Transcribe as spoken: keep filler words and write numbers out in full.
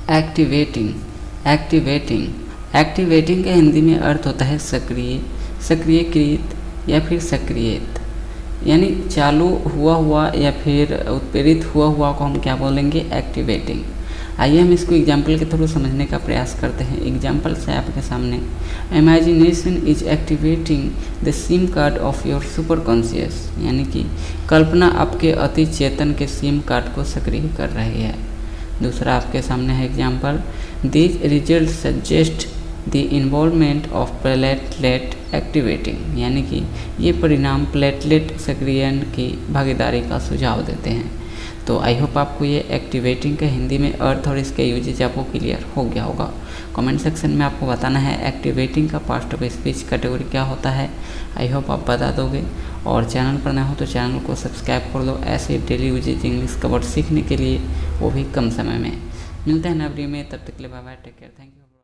Activating activating activating का हिंदी में अर्थ होता है सक्रिय, सक्रियकृत या फिर सक्रियत, यानी चालू हुआ हुआ या फिर उत्प्रेरित हुआ हुआ को हम क्या बोलेंगे, एक्टिवेटिंग। आइए हम इसको एग्जाम्पल के थ्रू समझने का प्रयास करते हैं। एग्जाम्पल है आपके सामने, imagination is activating the SIM card of your super conscious, यानी कि कल्पना आपके अति चेतन के सिम कार्ड को सक्रिय कर रही है। दूसरा आपके सामने है example, this result suggest the involvement of platelet activating, यानी कि ये परिणाम प्लेटलेट सक्रियण की भागीदारी का सुझाव देते हैं। तो आई होप आपको ये एक्टिवेटिंग का हिंदी में अर्थ और इसके यूजेज आपको क्लियर हो गया होगा। कमेंट सेक्शन में आपको बताना है एक्टिवेटिंग का पास्ट ऑफ स्पीच कैटेगरी क्या होता है। आई होप आप बता दोगे, और चैनल पर नया हो तो चैनल को सब्सक्राइब कर दो ऐसे डेली यूजेज इंग्लिश का वर्ड सीखने के लिए, वो भी कम समय में। मिलते हैं नए वीडियो में, तब तक के लिए bye bye, take care, thank you.